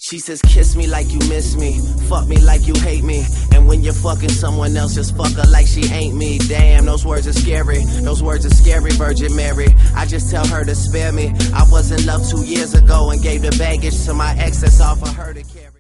She says kiss me like you miss me, fuck me like you hate me, and when you're fucking someone else, just fuck her like she ain't me. Damn, those words are scary, those words are scary, Virgin Mary. I just tell her to spare me. I was in love 2 years ago and gave the baggage to my ex, that's all for her to carry.